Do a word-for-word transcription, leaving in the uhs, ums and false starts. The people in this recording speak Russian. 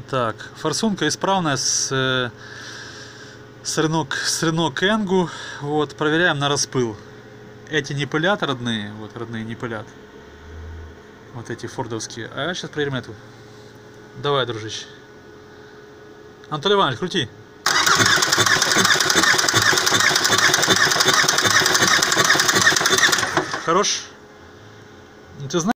Так, форсунка исправная с, э, с Renault, с Renault Kangoo. Вот, проверяем на распыл. Эти не пылят родные, вот родные не пылят. Вот эти фордовские. А сейчас проверим эту. Давай, дружище. Анатолий Иванович, крути. Хорош?